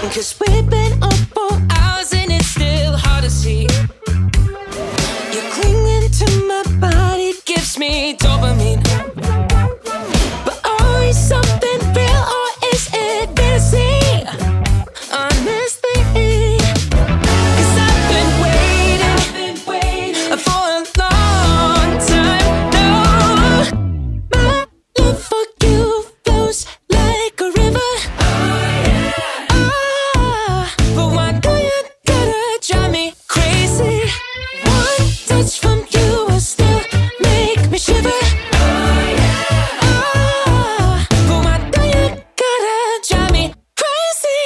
'Cause we've been up for hours and it's still hard to see. You're clinging to my body, gives me dopamine. But always something real, or is it fantasy? Honestly, 'cause I've been waiting for a long time. No, my love for you flows like a river. But why do you gotta drive me crazy? One touch from you will still make me shiver. But why do you gotta drive me crazy?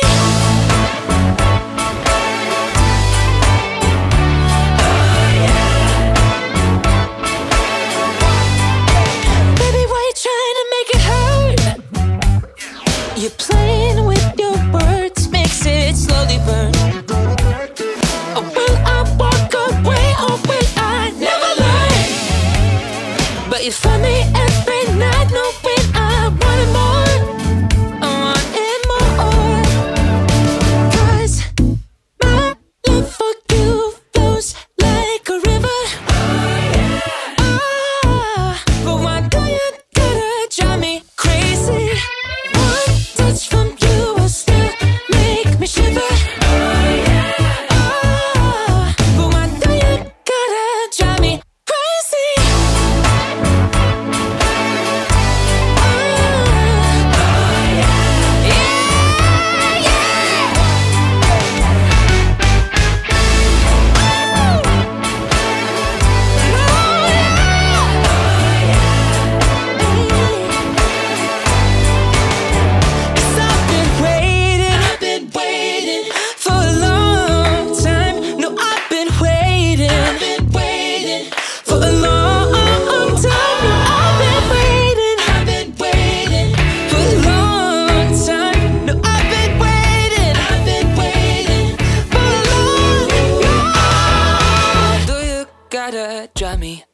Baby, why you trying to make it hurt? You're playing with your words, makes it slowly burn. Or will I walk away, or will I never learn? But you find me every night, knowing I want it more. I want it more. 'Cause my love for you flows like a river. But why do you gotta drive me crazy? One touch from you will still make me shiver. But why do you gotta drive me crazy? Cause I've been waiting for a long time. No, I've been waiting for a long time. No, I've been waiting for a long time. No, I've been waiting for a long time. Do you gotta drive me